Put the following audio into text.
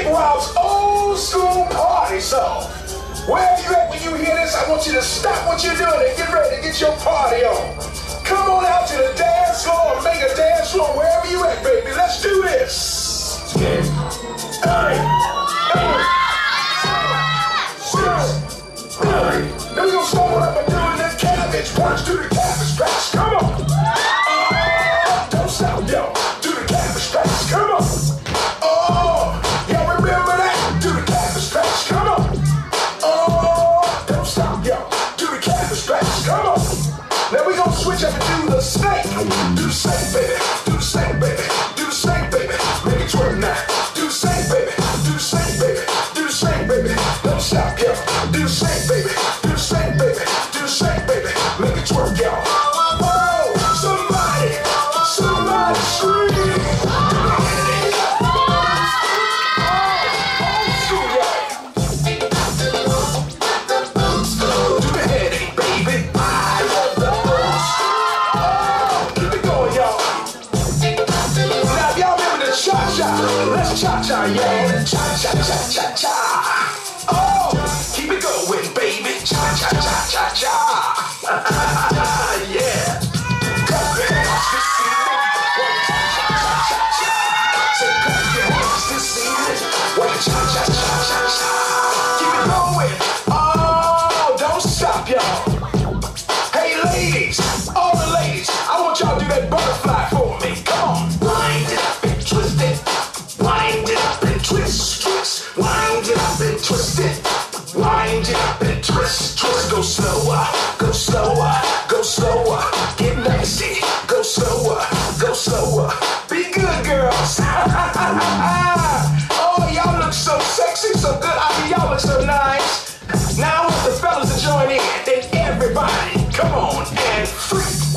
Big Rob's old school party song. Wherever you at when you hear this, I want you to stop what you're doing and get ready to get your party on. Come on out to the dance floor and make a dance floor wherever you at, baby. Let's do this. Hey, hey, hey. Then we gonna start up by doing the cabbage. Punch to the cabbage patch. Come on. Don't stop, yo. Do the cabbage patch. Come on. Oh, y'all remember that? Do the cabbage patch. Come on. Oh, don't stop, yo. Do the cabbage patch. Come on. Now we gonna switch up and do the snake. Do the snake, baby. Do the snake, baby. Do the snake, baby. Make it twerk now. Do the snake, baby. Do the snake, baby. Do the snake, baby. Don't stop, yo. Do the snake, baby. Do the snake, baby. Do the snake, baby. Make it twerk, yo. Oh, somebody scream. Let's cha-cha, yeah. Cha-cha-cha-cha-cha. Oh, keep it going, baby. Cha-cha-cha-cha-cha. Yeah. Clap your hands this evening. Cha-cha-cha-cha-cha. Say clap your hands this evening. Cha-cha-cha-cha-cha. Keep it going. Oh, don't stop, y'all. Hey, ladies. All the ladies. I want y'all to do that butterfly for me. Come on. Wind it up and twist it. Wind it up and twist, twist. Wind it up and twist it. Wind it up and twist, twist. Go slower, go slower, go slower. Get nasty, go slower, go slower. Be good, girls. Oh, y'all look so sexy, so good. I mean, y'all look so nice. Now I want the fellas to join in. Then everybody, come on and freak.